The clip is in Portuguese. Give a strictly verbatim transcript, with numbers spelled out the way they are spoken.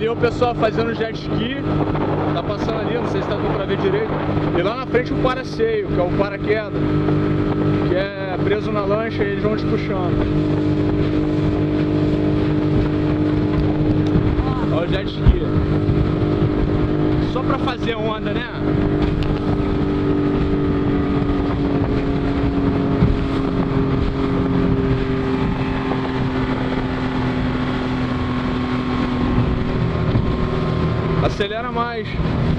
Ali é o pessoal fazendo jet ski, tá passando ali, não sei se tá dando pra ver direito. E lá na frente o paraceio, que é o paraquedas, que é preso na lancha e eles vão te puxando. Olha o jet ski. Só pra fazer onda, né? Acelera mais.